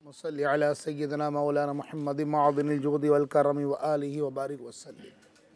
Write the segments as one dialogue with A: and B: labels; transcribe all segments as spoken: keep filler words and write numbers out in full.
A: मुसल्ली अला सय्यदना मौलाना मुहम्मद मअदिनिल जुदी वल करम व आलिहि व बारिक वसल्लिम।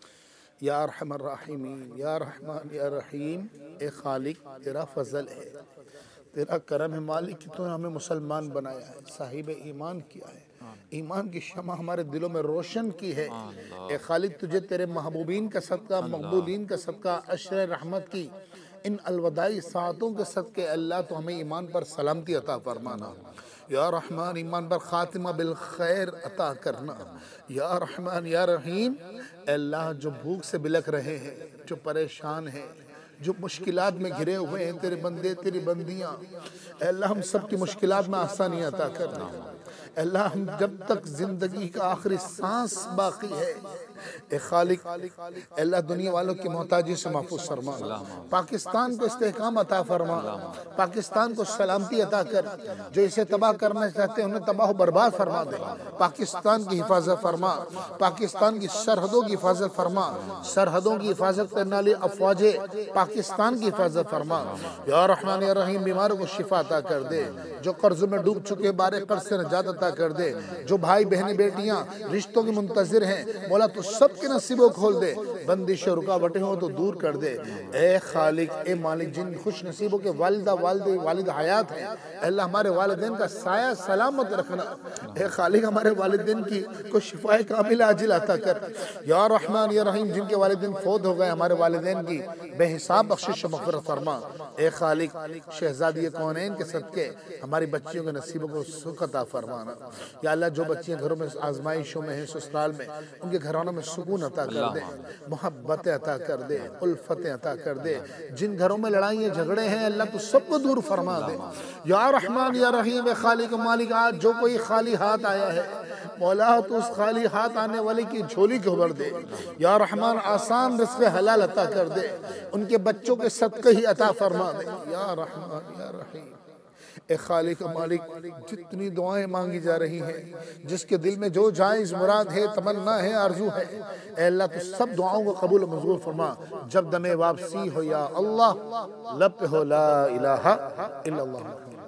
A: या अरहमर राहिमीन, या रहमान या रहीम। ए खालिक, तेरा फजल है, तेरा करम है मालिक कि तूने हमें मुसलमान बनाया है, साहिब ईमान किया है, ईमान की शमा हमारे दिलों में रोशन की है। ए खालिक, तुझे तेरे महबूबीन का सदका, मकबूलीन का सदका, अशर रहमत की इन अलवदाई सातों के सदके अल्लाह तो हमें ईमान पर सलामती अता फरमाना। या रहमान, ईमान पर खातिमा बिल खैर अता करना। या रहमान या रहीम। अल्लाह, जो भूख से बिलक रहे हैं, जो परेशान हैं, जो मुश्किलात में घिरे हुए हैं, तेरे बंदे तेरी बंदियाँ, अल्लाह हम सब की मुश्किलात में आसानी अता करना। अल्लाह, हम जब तक जिंदगी का आखिरी सांस बाकी है, ए खालिक अल्लाह दुनिया वालों की मोहताजी से महफूज फरमा, पाकिस्तान को इस्तेहकाम अता फरमा, पाकिस्तान को सलामती अता कर, जो इसे तबाह करना चाहते हैं उन्हें तबाह बर्बाद फरमा दे। पाकिस्तान की हिफाजत फरमा, पाकिस्तान की सरहदों की हिफाजत फरमा, सरहदों की हिफाजत करने वाली अफवाजे पाकिस्तान की हिफाजत फरमा। या रहमान या रहीम, बीमारों को शिफा अता कर दे, जो कर्ज में डूब चुके बारे कर्ज से निजात अता कर दे, जो भाई बहनी बेटियां रिश्तों की मुंतजिर हैं, मौला तो सबके नसीबों खोल दे, बंदिश रुकावटें हो तो दूर कर दे। ए खालिक, ए मालिक, जिन खुश नसीबों के वालिदा वालिद वालिद हयात हैं, अल्लाह हमारे वालिदैन का साया सलामत रखना। ए खालिक, हमारे वालिदैन की को शिफाए कामिल आजिल अता कर। या रहमान या रहीम, जिनके वालिदैन फौत हो गए, हमारे वालिदैन की बेहिसाब बख्शिश मग़फ़िरत फरमा। ए खालिक, शहज़ादी कौनैन के सदके हमारी बच्चियों के नसीबों को सुख अता फरमाना। या अल्लाह, जो बच्चियाँ घरों में आजमाइशों में हैं, ससुराल में, उनके घरानों में सुकून अता कर दे, मोहब्बतें अता कर दे, उल्फतें अता कर दे। जिन घरों में लड़ाइयाँ झगड़े हैं, अल्लाह तो सबको दूर फरमा दे। या रहमान या रहीम, खालिक मालिक, आज जो कोई खाली हाथ आया है, मौला तो उस खाली हाथ आने वाले की झोली को भर दे। या रहमान, आसान रिज़्क़ हलाल अता कर दे, उनके बच्चों के सदक़े ही अता फरमा दे। या रहमान या रहीम। ए खालिक मालिक, जितनी दुआएं मांगी जा रही हैं, जिसके दिल में जो जायज़ मुराद है, तमन्ना है, आरजू है, ए अल्लाह तो सब दुआओं को कबूल मंजूर फरमा। जब दमे वापसी हो या अल्लाह, लब पे हो ला इलाहा इल्लल्लाह।